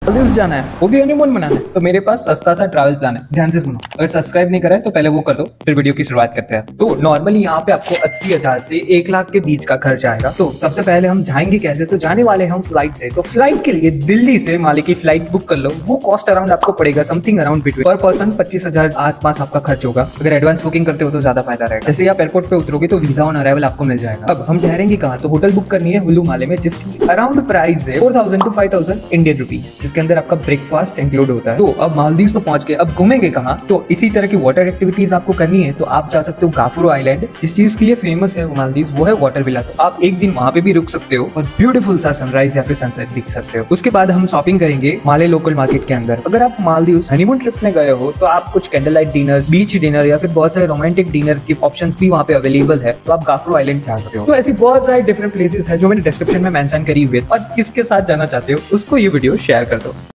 मालदीव्स जाना है, वो भी हनीमून मनाना है, तो मेरे पास सस्ता सा ट्रैवल प्लान है। ध्यान से सुनो, अगर सब्सक्राइब नहीं करा है तो पहले वो कर दो, फिर वीडियो की शुरुआत करते हैं। तो नॉर्मली यहाँ पे आपको 80,000 से 1 लाख के बीच का खर्च आएगा। तो सबसे पहले हम जाएंगे कैसे, तो जाने वाले हम फ्लाइट से। तो फ्लाइट के लिए दिल्ली से माले की फ्लाइट बुक कर लो। वो कॉस्ट अराउंड आपको पड़ेगा something around between per person 25,000 आसपास आपका खर्च होगा। अगर एडवांस बुकिंग करते हो तो ज्यादा फायदा रहेगा। जैसे आप एयरपोर्ट पे उतरोगे तो वीजा ऑन अराइवल आपको मिल जाएगा। अब हम ठहरेंगे कहाँ, तो होटल बुक करनी है हुल्लू माले में, जिसकी अराउंड प्राइस है 4,000 to 5,000 इंडियन रुपीज, जिसके अंदर आपका ब्रेकफास्ट इंक्लूड होता है। तो अब मालदीव तो पहुंच गए, अब घूमेंगे कहाँ, तो इसी तरह की वाटर एक्टिविटीज आपको करनी है तो आप जा सकते हो गाफुरो आइलैंड। जिस चीज के लिए फेमस है मालदीव वो है वाटर विला। तो आप एक दिन वहाँ पे भी रुक सकते हो और ब्यूटीफुल सा सनराइज या फिर सनसेट देख सकते हो। उसके बाद हम शॉपिंग करेंगे माले लोकल मार्केट के अंदर। अगर आप मालदीव हनीमून ट्रिप में गए हो तो आप कुछ candle light dinner, beach dinner या फिर बहुत सारे रोमांटिक डिनर के ऑप्शंस भी वहाँ पे अवेलेबल है। तो आप गाफुरो आइलैंड जा सकते हो। तो ऐसी बहुत सारी डिफरेंट प्लेसेस है जो मैंने डिस्क्रिप्शन में मेंशन करी हुई है, और किसके साथ जाना चाहते हो उसको ये वीडियो शेयर कर दो।